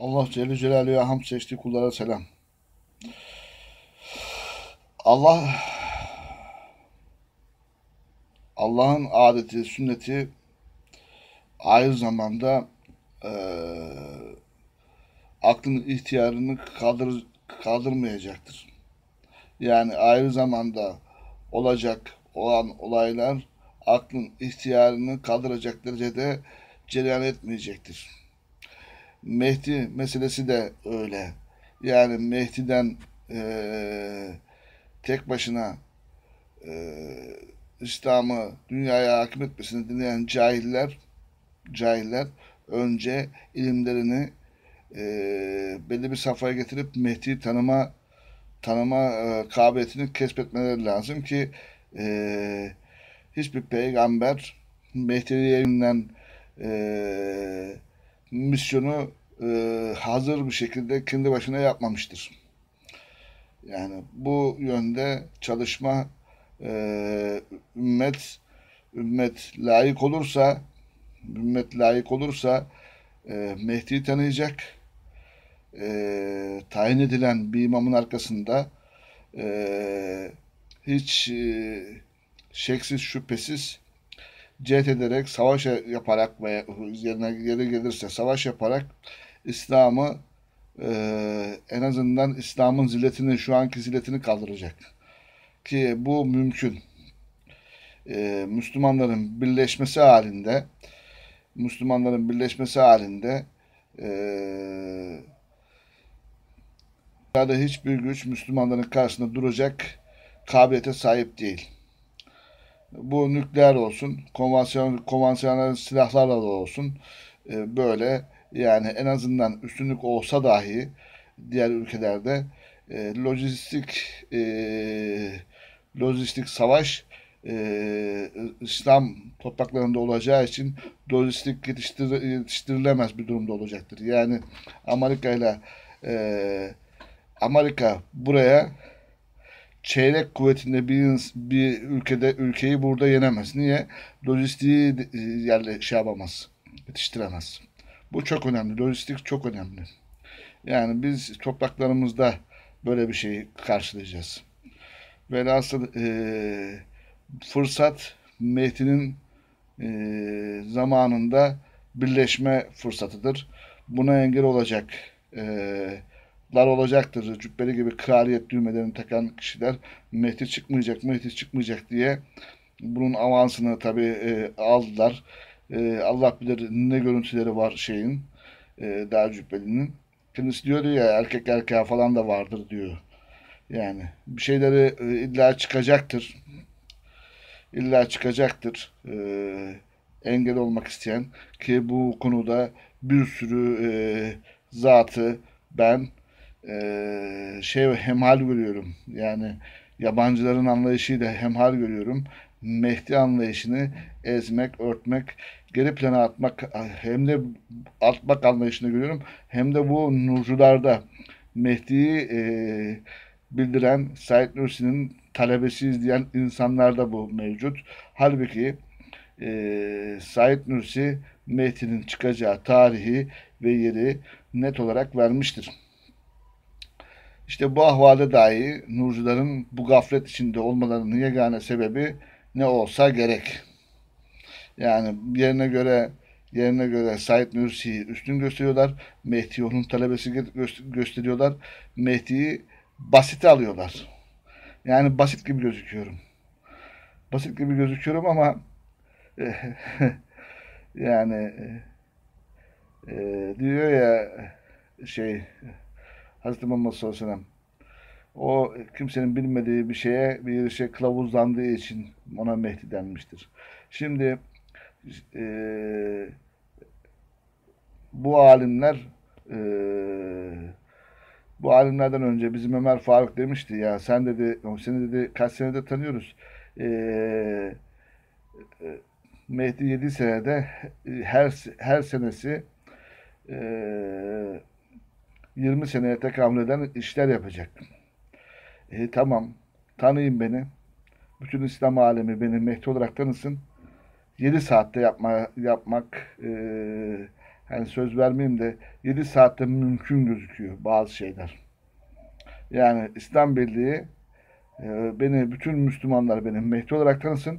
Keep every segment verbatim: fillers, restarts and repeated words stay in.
Allah Celle Celaluhu'ya hamd seçtiği kullara selam. Allah Allah'ın adeti, sünneti aynı zamanda eee aklın ihtiyarını kaldır, kaldırmayacaktır. Yani ayrı zamanda olacak olan olaylar aklın ihtiyarını kaldıracak derecede cereyan etmeyecektir. Mehdi meselesi de öyle. Yani Mehdi'den eee, tek başına eee, İslam'ı dünyaya hakim etmesini dileyen cahiller, cahiller önce ilimlerini eee, belli bir safhaya getirip Mehdi'yi tanıma tanıma e, kabiliyetini kesbetmeleri lazım ki e, hiçbir peygamber Mehdi'nin e, misyonu e, hazır bir şekilde kendi başına yapmamıştır. Yani bu yönde çalışma e, ümmet ümmet layık olursa ümmet layık olursa e, Mehdi'yi tanıyacak, e, tayin edilen bir imamın arkasında e, hiç e, şeksiz şüphesiz cihet ederek, savaş yaparak ve yerine geri gelirse savaş yaparak İslam'ı e, en azından İslam'ın zilletini, şu anki zilletini kaldıracak. Ki bu mümkün. E, Müslümanların birleşmesi halinde Müslümanların birleşmesi halinde e, dünyada hiçbir güç Müslümanların karşısında duracak kabiliyete sahip değil. Bu nükleer olsun, konvansiyonel, konvansiyonel silahlarla da olsun e, böyle yani en azından üstünlük olsa dahi diğer ülkelerde e, lojistik e, lojistik savaş e, İslam topraklarında olacağı için lojistik yetiştir, yetiştirilemez bir durumda olacaktır. Yani Amerika ile e, Amerika buraya çeyrek kuvvetinde bir, bir ülkede ülkeyi burada yenemez. Niye? Lojistiği e, yerle şey yapamaz. Yetiştiremez. Bu çok önemli. Lojistik çok önemli. Yani biz topraklarımızda böyle bir şeyi karşılayacağız. Velhasıl e, fırsat Mehdi'nin e, zamanında birleşme fırsatıdır. Buna engel olacak e, lar olacaktır. Cübbeli gibi kraliyet düğmelerini takan kişiler Mehdi çıkmayacak, Mehdi çıkmayacak diye bunun avansını tabii e, aldılar. E, Allah bilir ne görüntüleri var şeyin, e, Dağ Cübbeli'nin. Kendisi diyordu ya erkek erkeğe falan da vardır diyor. Yani bir şeyleri e, illa çıkacaktır. İlla çıkacaktır. E, engel olmak isteyen ki bu konuda bir sürü e, zatı ben e, şey hemhal görüyorum. Yani yabancıların anlayışıyla hemhal görüyorum. Mehdi anlayışını ezmek, örtmek, geri plana atmak hem de atmak anlayışını görüyorum. Hem de bu nurcularda Mehdi'yi e, bildiren Said Nursi'nin talebesi diyen insanlarda bu mevcut. Halbuki e, Said Nursi Mehdi'nin çıkacağı tarihi ve yeri net olarak vermiştir. İşte bu ahvalde dahi nurcuların bu gaflet içinde olmalarının yegane sebebi ne olsa gerek. Yani yerine göre yerine göre Said Nursi'yi üstün gösteriyorlar. Mehdi'yi onun talebesi gösteriyorlar. Mehdi'yi basite alıyorlar. Yani basit gibi gözüküyorum. Basit gibi gözüküyorum ama yani e, diyor ya şey Hazreti Muhammed sallallahu aleyhi ve sellem o kimsenin bilmediği bir şeye bir şey kılavuzlandığı için ona Mehdi denmiştir. Şimdi e, bu alimler e, bu alimlerden önce bizim Ömer Faruk demişti ya sen dedi seni dedi kaç senede tanıyoruz. E, Mehdi yedi senede her her senesi e, yirmi seneye tekamül eden işler yapacak. E, tamam tanıyın beni. Bütün İslam alemi beni Mehdi olarak tanısın. yedi saatte yapma, yapmak e, hani söz vermeyeyim de yedi saatte mümkün gözüküyor bazı şeyler. Yani İslam Birliği e, beni, bütün Müslümanlar beni Mehdi olarak tanısın.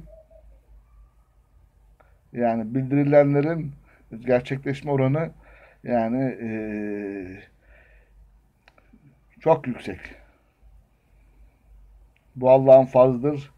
Yani bildirilenlerin gerçekleşme oranı yani e, çok yüksek. Bu Allah'ın farzıdır.